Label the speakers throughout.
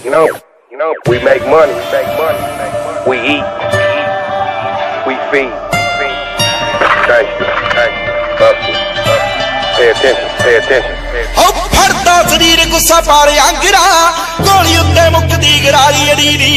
Speaker 1: We make money, we eat, we feed. Gangsta, hustle, pay attention.
Speaker 2: फड़ता शरीर गुस्सा पारे आंगिरा गोली उत्ते मुकदी गरारी अड़ीरी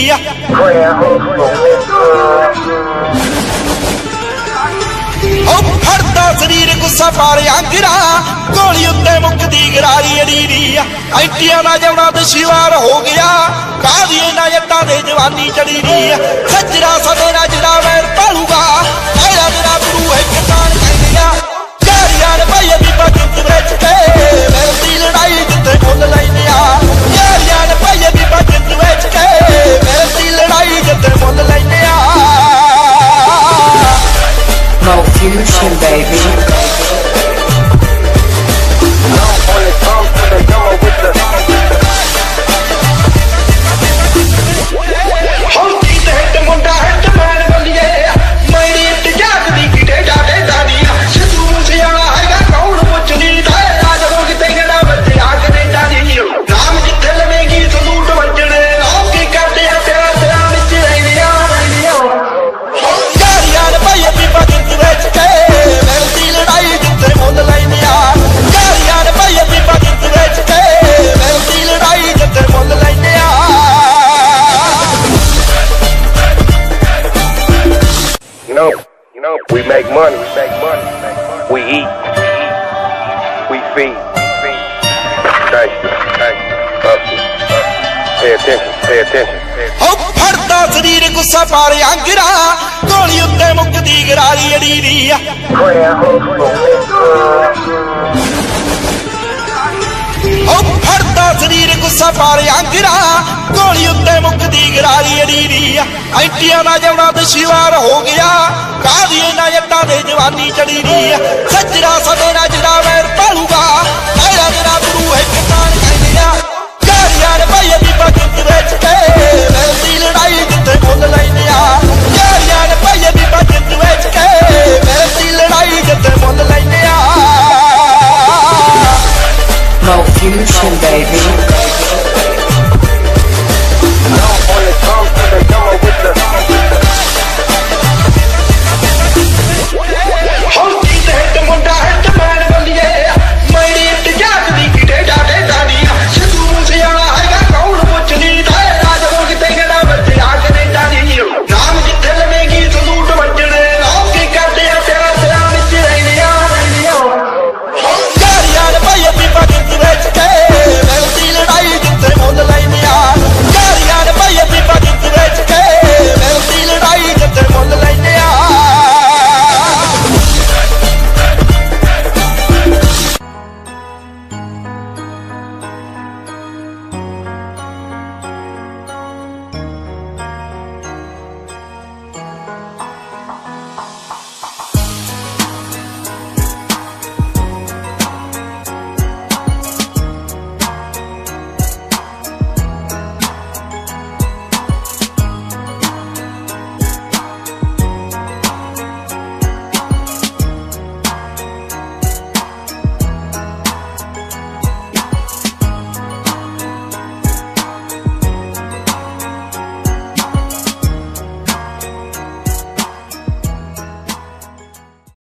Speaker 2: फड़ता शरीर गुस्सा पारे आंगिरा गोली उत्ते मुकदी गरारी अड़ीरी ऐटिया ना जमना दुश्वार हो गया कादी ना जट्टा दे जवानी चढ़ी री सजरा सवेरा जड़ा वैर पालूगा मेरा मेरा गुरु है किसान कह गया यारियां ने भाई अभी बचत बेच के मेरे दी लड़ाई जिते मुल लैने यारियां ने भाई अभी बचत बेच के मेरे दी लड़ाई जिते मुल लैने
Speaker 3: Mo Fusion, baby.
Speaker 1: We make money, we eat, we feed. Gangsta, hustle, pay attention.
Speaker 2: फड़ता शरीर गुस्सा पारे आंगिरा गोली उत्ते मुकदी गरारी अड़ीरी फड़ता शरीर गुस्सा पारे आंगिरा गोली उत्ते मुकदी गरारी अड़ीरी ऐटिया ना जमना दुश्वार हो गया कादी ना जट्टा दे जवानी चढ़ी री सजरा सवेरा जड़ा वैर पालूगा मेरा मेरा गुरु है किसान कह गया